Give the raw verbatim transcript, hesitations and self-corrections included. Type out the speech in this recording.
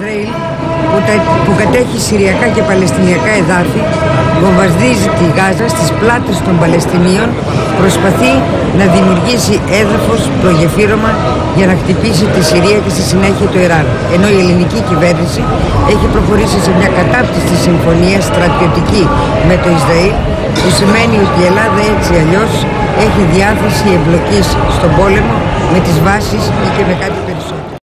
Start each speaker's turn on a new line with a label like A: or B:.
A: Ισραήλ που, τα, που κατέχει συριακά και παλαιστινιακά εδάφη, βομβαρδίζει τη Γάζα στις πλάτες των Παλαιστινίων, προσπαθεί να δημιουργήσει έδαφος προγεφύρωμα για να χτυπήσει τη Συρία και στη συνέχεια το Ιράν. Ενώ η ελληνική κυβέρνηση έχει προχωρήσει σε μια κατάπτυστη συμφωνία στρατιωτική με το Ισραήλ, που σημαίνει ότι η Ελλάδα έτσι αλλιώς έχει διάθεση εμπλοκής στον πόλεμο με τις βάσεις ή και με κάτι περισσότερο.